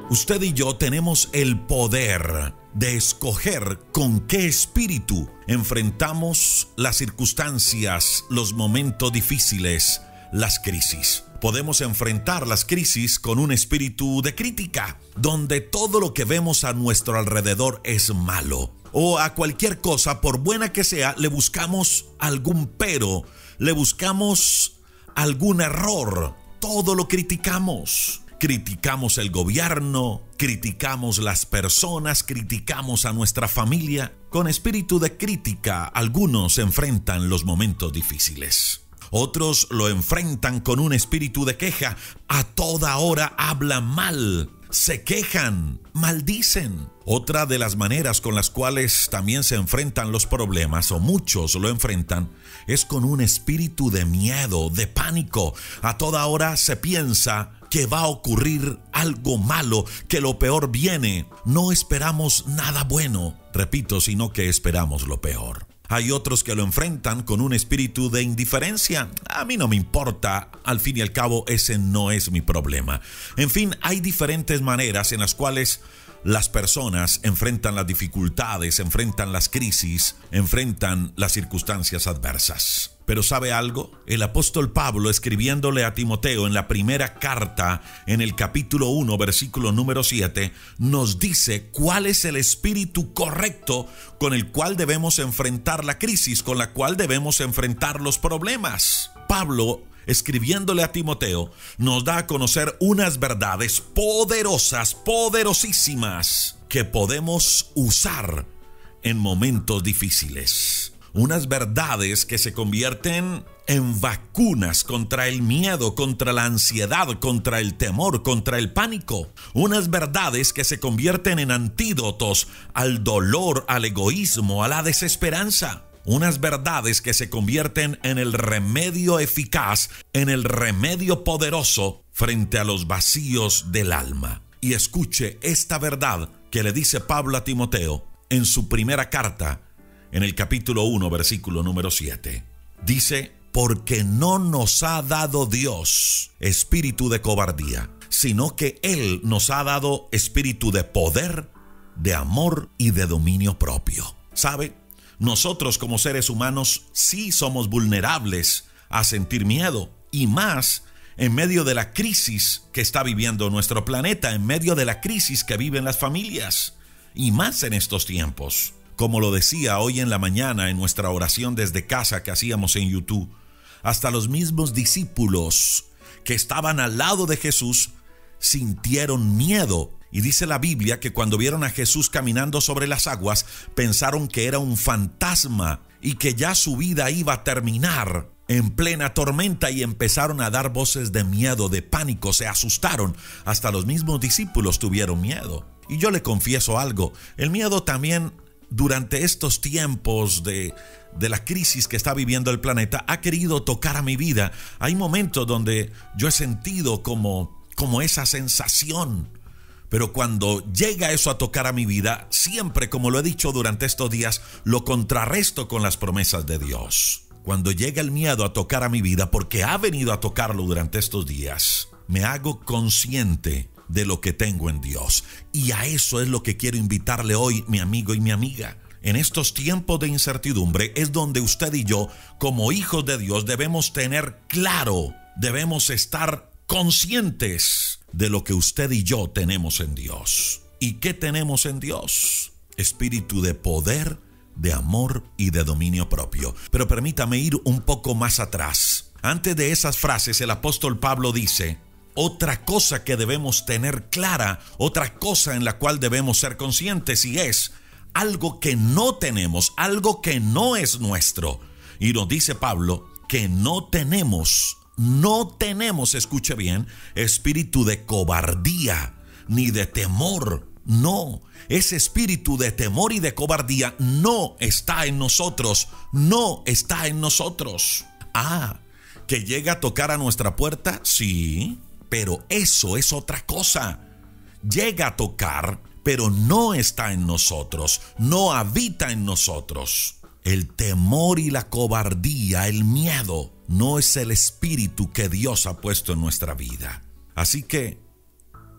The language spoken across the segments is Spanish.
Usted y yo tenemos el poder de escoger con qué espíritu enfrentamos las circunstancias, los momentos difíciles, las crisis. Podemos enfrentar las crisis con un espíritu de crítica, donde todo lo que vemos a nuestro alrededor es malo. O a cualquier cosa, por buena que sea, le buscamos algún pero, le buscamos algún error. Todo lo criticamos. Criticamos el gobierno, criticamos las personas, criticamos a nuestra familia. Con espíritu de crítica, algunos enfrentan los momentos difíciles. Otros lo enfrentan con un espíritu de queja. A toda hora hablan mal, se quejan, maldicen. Otra de las maneras con las cuales también se enfrentan los problemas, o muchos lo enfrentan, es con un espíritu de miedo, de pánico. A toda hora se piensa que va a ocurrir algo malo, que lo peor viene. No esperamos nada bueno, repito, sino que esperamos lo peor. Hay otros que lo enfrentan con un espíritu de indiferencia. A mí no me importa, al fin y al cabo ese no es mi problema. En fin, hay diferentes maneras en las cuales las personas enfrentan las dificultades, enfrentan las crisis, enfrentan las circunstancias adversas. Pero ¿sabe algo? El apóstol Pablo, escribiéndole a Timoteo en la primera carta, en el capítulo 1, versículo número 7, nos dice cuál es el espíritu correcto con el cual debemos enfrentar la crisis, con la cual debemos enfrentar los problemas. Pablo, escribiéndole a Timoteo, nos da a conocer unas verdades poderosas, poderosísimas, que podemos usar en momentos difíciles. Unas verdades que se convierten en vacunas contra el miedo, contra la ansiedad, contra el temor, contra el pánico. Unas verdades que se convierten en antídotos al dolor, al egoísmo, a la desesperanza. Unas verdades que se convierten en el remedio eficaz, en el remedio poderoso frente a los vacíos del alma. Y escuche esta verdad que le dice Pablo a Timoteo en su primera carta, en el capítulo 1, versículo número 7. Dice: porque no nos ha dado Dios espíritu de cobardía, sino que Él nos ha dado espíritu de poder, de amor y de dominio propio. ¿Sabe? Nosotros como seres humanos sí somos vulnerables a sentir miedo, y más en medio de la crisis que está viviendo nuestro planeta, en medio de la crisis que viven las familias, y más en estos tiempos. Como lo decía hoy en la mañana en nuestra oración desde casa que hacíamos en YouTube, hasta los mismos discípulos que estaban al lado de Jesús sintieron miedo. Y dice la Biblia que cuando vieron a Jesús caminando sobre las aguas, pensaron que era un fantasma y que ya su vida iba a terminar en plena tormenta, y empezaron a dar voces de miedo, de pánico, se asustaron. Hasta los mismos discípulos tuvieron miedo. Y yo le confieso algo, el miedo también durante estos tiempos de la crisis que está viviendo el planeta ha querido tocar a mi vida. Hay momentos donde yo he sentido como esa sensación. Pero cuando llega eso a tocar a mi vida, siempre, como lo he dicho durante estos días, lo contrarresto con las promesas de Dios. Cuando llega el miedo a tocar a mi vida, porque ha venido a tocarlo durante estos días, me hago consciente de lo que tengo en Dios. Y a eso es lo que quiero invitarle hoy, mi amigo y mi amiga. En estos tiempos de incertidumbre es donde usted y yo, como hijos de Dios, debemos tener claro, debemos estar conscientes de lo que usted y yo tenemos en Dios. ¿Y qué tenemos en Dios? Espíritu de poder, de amor y de dominio propio. Pero permítame ir un poco más atrás. Antes de esas frases, el apóstol Pablo dice: otra cosa que debemos tener clara, otra cosa en la cual debemos ser conscientes, y es algo que no tenemos, algo que no es nuestro. Y nos dice Pablo que no tenemos, escuche bien, espíritu de cobardía ni de temor. No, ese espíritu de temor y de cobardía no está en nosotros, no está en nosotros. ¿Que llega a tocar a nuestra puerta? Sí, pero eso es otra cosa. Llega a tocar, pero no está en nosotros, no habita en nosotros. El temor y la cobardía, el miedo, no es el espíritu que Dios ha puesto en nuestra vida. Así que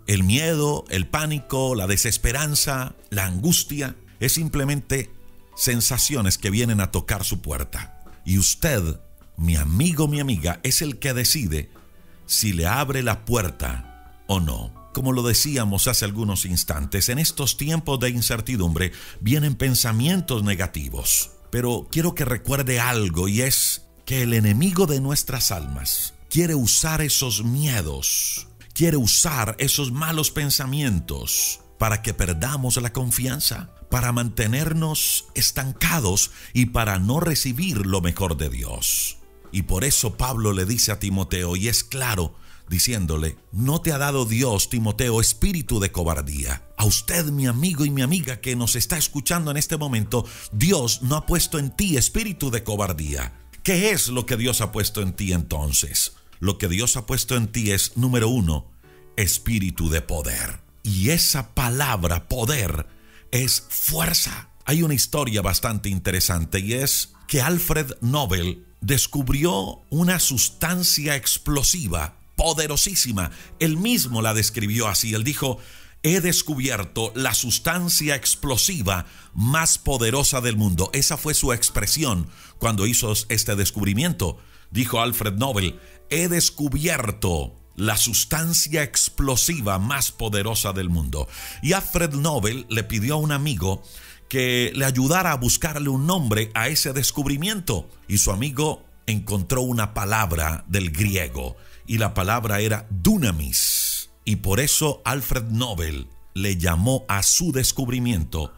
El miedo, el pánico, la desesperanza, la angustia, es simplemente sensaciones que vienen a tocar su puerta. Y usted, mi amigo, mi amiga, es el que decide si le abre la puerta o no. Como lo decíamos hace algunos instantes, en estos tiempos de incertidumbre vienen pensamientos negativos. Pero quiero que recuerde algo, y es que el enemigo de nuestras almas quiere usar esos miedos, quiere usar esos malos pensamientos para que perdamos la confianza, para mantenernos estancados y para no recibir lo mejor de Dios. Y por eso Pablo le dice a Timoteo, y es claro, diciéndole: no te ha dado Dios, Timoteo, espíritu de cobardía. A usted, mi amigo y mi amiga que nos está escuchando en este momento, Dios no ha puesto en ti espíritu de cobardía. ¿Qué es lo que Dios ha puesto en ti entonces? Lo que Dios ha puesto en ti es, número 1, espíritu de poder. Y esa palabra poder es fuerza. Hay una historia bastante interesante, y es que Alfred Nobel descubrió una sustancia explosiva poderosísima. Él mismo la describió así. Él dijo: he descubierto la sustancia explosiva más poderosa del mundo. Esa fue su expresión cuando hizo este descubrimiento. Dijo Alfred Nobel: he descubierto la sustancia explosiva más poderosa del mundo. Y Alfred Nobel le pidió a un amigo que le ayudara a buscarle un nombre a ese descubrimiento. Y su amigo encontró una palabra del griego, y la palabra era dunamis. Y por eso Alfred Nobel le llamó a su descubrimiento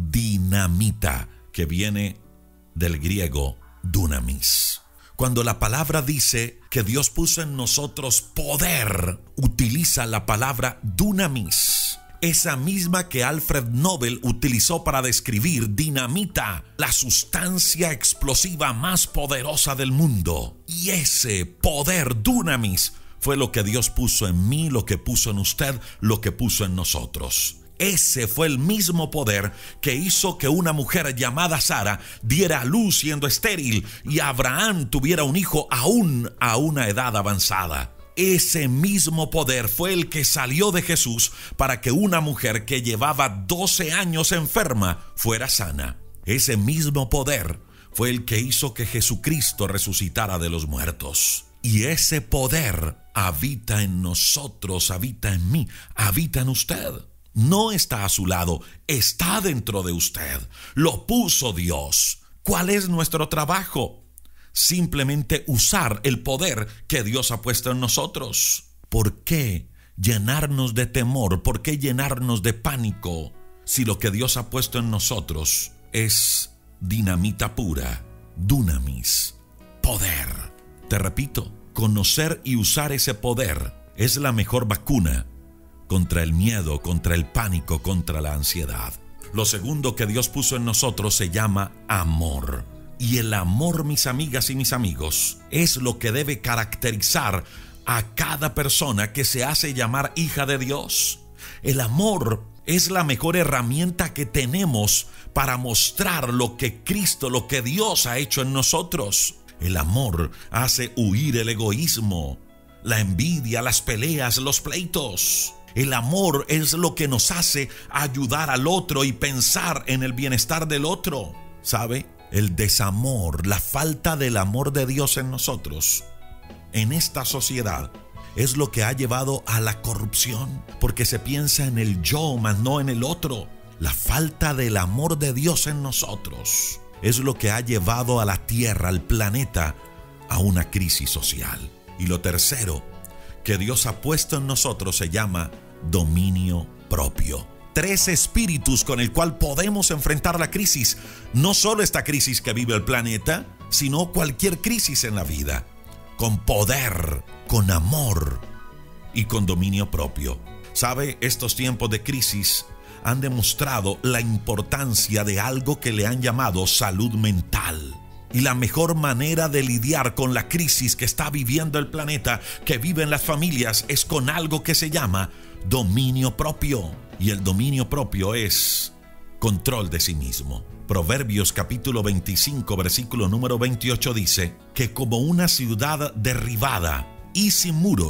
dinamita, que viene del griego dunamis. Cuando la palabra dice que Dios puso en nosotros poder, utiliza la palabra dunamis, esa misma que Alfred Nobel utilizó para describir dinamita, la sustancia explosiva más poderosa del mundo. Y ese poder dunamis fue lo que Dios puso en mí, lo que puso en usted, lo que puso en nosotros. Ese fue el mismo poder que hizo que una mujer llamada Sara diera a luz siendo estéril, y Abraham tuviera un hijo aún a una edad avanzada. Ese mismo poder fue el que salió de Jesús para que una mujer que llevaba 12 años enferma fuera sana. Ese mismo poder fue el que hizo que Jesucristo resucitara de los muertos. Y ese poder habita en nosotros, habita en mí, habita en usted. No está a su lado, está dentro de usted. Lo puso Dios. ¿Cuál es nuestro trabajo? Simplemente usar el poder que Dios ha puesto en nosotros. ¿Por qué llenarnos de temor? ¿Por qué llenarnos de pánico si lo que Dios ha puesto en nosotros es dinamita pura, dunamis, poder? Te repito, conocer y usar ese poder es la mejor vacuna contra el miedo, contra el pánico, contra la ansiedad. Lo segundo que Dios puso en nosotros se llama amor. Y el amor, mis amigas y mis amigos, es lo que debe caracterizar a cada persona que se hace llamar hija de Dios. El amor es la mejor herramienta que tenemos para mostrar lo que Cristo, lo que Dios ha hecho en nosotros. El amor hace huir el egoísmo, la envidia, las peleas, los pleitos. El amor es lo que nos hace ayudar al otro y pensar en el bienestar del otro. ¿Sabe? El desamor, la falta del amor de Dios en nosotros, en esta sociedad, es lo que ha llevado a la corrupción, porque se piensa en el yo, mas no en el otro. La falta del amor de Dios en nosotros es lo que ha llevado a la tierra, al planeta, a una crisis social. Y lo tercero que Dios ha puesto en nosotros se llama dominio propio. 3 espíritus con el cual podemos enfrentar la crisis. No solo esta crisis que vive el planeta, sino cualquier crisis en la vida. Con poder, con amor y con dominio propio. ¿Sabe? Estos tiempos de crisis han demostrado la importancia de algo que le han llamado salud mental. Y la mejor manera de lidiar con la crisis que está viviendo el planeta, que viven las familias, es con algo que se llama dominio propio. Y el dominio propio es control de sí mismo. Proverbios capítulo 25, versículo número 28 dice que como una ciudad derribada y sin muros,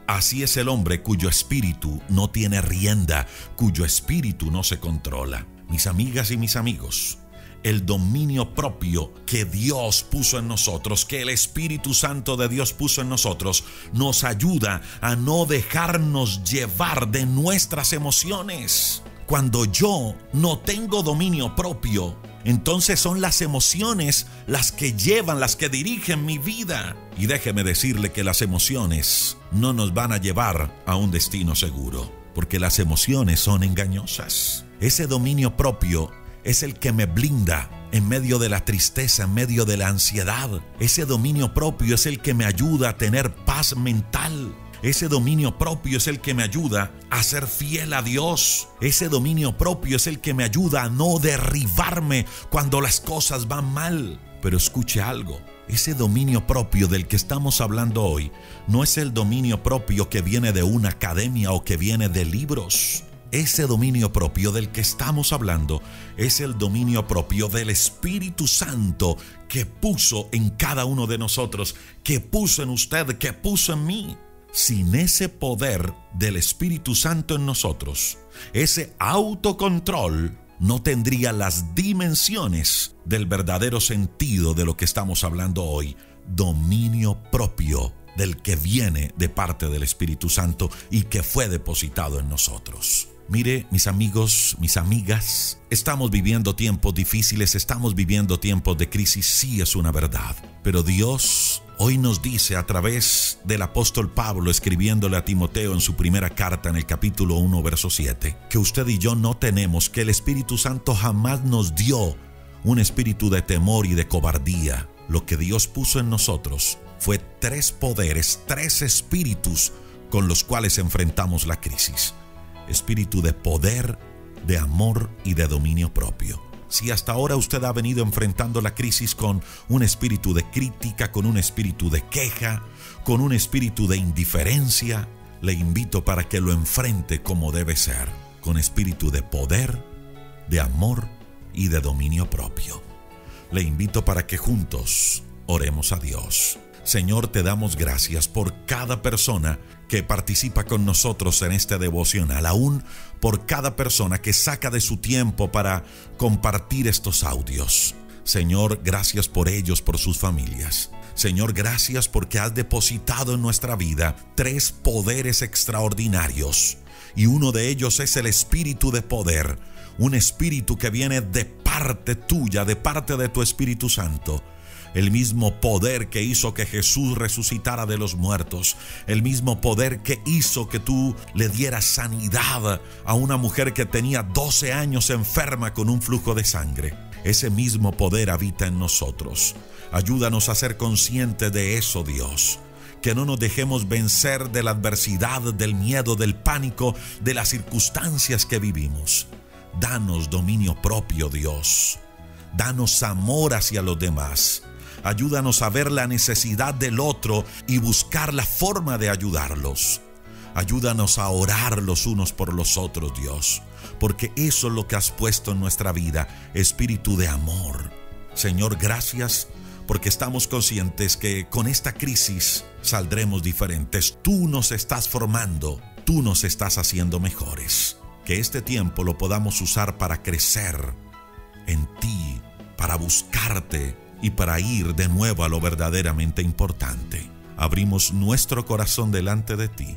Así es el hombre cuyo espíritu no tiene rienda, cuyo espíritu no se controla. Mis amigas y mis amigos, el dominio propio que Dios puso en nosotros, que el Espíritu Santo de Dios puso en nosotros, nos ayuda a no dejarnos llevar de nuestras emociones. Cuando yo no tengo dominio propio, entonces son las emociones las que llevan, las que dirigen mi vida. Y déjeme decirle que las emociones no nos van a llevar a un destino seguro, porque las emociones son engañosas. Ese dominio propio es el que me blinda en medio de la tristeza, en medio de la ansiedad. Ese dominio propio es el que me ayuda a tener paz mental. Ese dominio propio es el que me ayuda a ser fiel a Dios. Ese dominio propio es el que me ayuda a no derribarme cuando las cosas van mal. Pero escuche algo, ese dominio propio del que estamos hablando hoy no es el dominio propio que viene de una academia o que viene de libros. Ese dominio propio del que estamos hablando es el dominio propio del Espíritu Santo que puso en cada uno de nosotros, que puso en usted, que puso en mí. Sin ese poder del Espíritu Santo en nosotros, ese autocontrol no tendría las dimensiones del verdadero sentido de lo que estamos hablando hoy. Dominio propio del que viene de parte del Espíritu Santo y que fue depositado en nosotros. Mire, mis amigos, mis amigas, estamos viviendo tiempos difíciles, estamos viviendo tiempos de crisis, sí es una verdad. Pero Dios hoy nos dice a través del apóstol Pablo, escribiéndole a Timoteo en su primera carta en el capítulo 1, verso 7, que usted y yo no tenemos, que el Espíritu Santo jamás nos dio un espíritu de temor y de cobardía. Lo que Dios puso en nosotros fue 3 poderes, 3 espíritus con los cuales enfrentamos la crisis. Espíritu de poder, de amor y de dominio propio. Si hasta ahora usted ha venido enfrentando la crisis con un espíritu de crítica, con un espíritu de queja, con un espíritu de indiferencia, le invito para que lo enfrente como debe ser, con espíritu de poder, de amor y de dominio propio. Le invito para que juntos oremos a Dios. Señor, te damos gracias por cada persona que participa con nosotros en este devocional, aún por cada persona que saca de su tiempo para compartir estos audios. Señor, gracias por ellos, por sus familias. Señor, gracias porque has depositado en nuestra vida 3 poderes extraordinarios, y uno de ellos es el espíritu de poder, un espíritu que viene de parte tuya, de parte de tu Espíritu Santo. El mismo poder que hizo que Jesús resucitara de los muertos, el mismo poder que hizo que tú le dieras sanidad a una mujer que tenía 12 años enferma con un flujo de sangre. Ese mismo poder habita en nosotros. Ayúdanos a ser conscientes de eso, Dios. Que no nos dejemos vencer de la adversidad, del miedo, del pánico, de las circunstancias que vivimos. Danos dominio propio, Dios. Danos amor hacia los demás. Ayúdanos a ver la necesidad del otro y buscar la forma de ayudarlos. Ayúdanos a orar los unos por los otros, Dios, porque eso es lo que has puesto en nuestra vida, espíritu de amor. Señor, gracias porque estamos conscientes que con esta crisis saldremos diferentes. Tú nos estás formando, tú nos estás haciendo mejores. Que este tiempo lo podamos usar para crecer en ti, para buscarte y para ir de nuevo a lo verdaderamente importante. Abrimos nuestro corazón delante de ti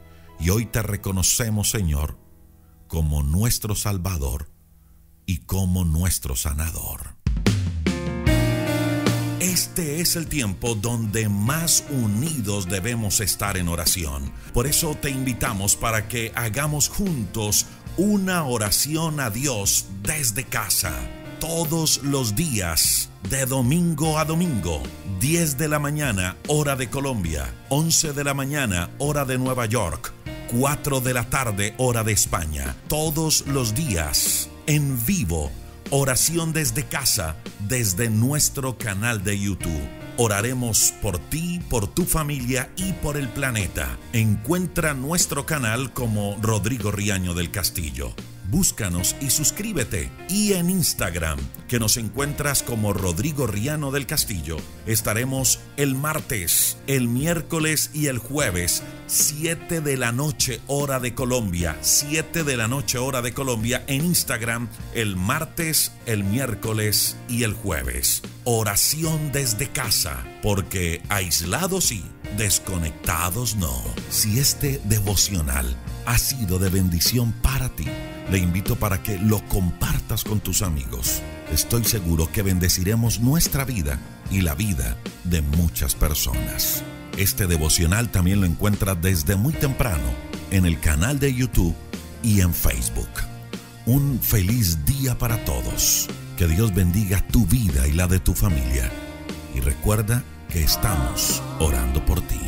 y hoy te reconocemos, Señor, como nuestro Salvador y como nuestro sanador. Este es el tiempo donde más unidos debemos estar en oración. Por eso te invitamos para que hagamos juntos una oración a Dios desde casa. Todos los días, de domingo a domingo, 10 de la mañana, hora de Colombia, 11 de la mañana, hora de Nueva York, 4 de la tarde, hora de España. Todos los días, en vivo, oración desde casa, desde nuestro canal de YouTube. Oraremos por ti, por tu familia y por el planeta. Encuentra nuestro canal como Rodrigo Riaño del Castillo. Búscanos y suscríbete. Y en Instagram, que nos encuentras como Rodrigo Riano del Castillo. Estaremos el martes, el miércoles y el jueves, 7 de la noche hora de Colombia. 7 de la noche hora de Colombia en Instagram, el martes, el miércoles y el jueves. Oración desde casa, porque aislados sí, desconectados no. Si este devocional ha sido de bendición para ti, le invito para que lo compartas con tus amigos. Estoy seguro que bendeciremos nuestra vida y la vida de muchas personas. Este devocional también lo encuentras desde muy temprano en el canal de YouTube y en Facebook. Un feliz día para todos. Que Dios bendiga tu vida y la de tu familia. Y recuerda que estamos orando por ti.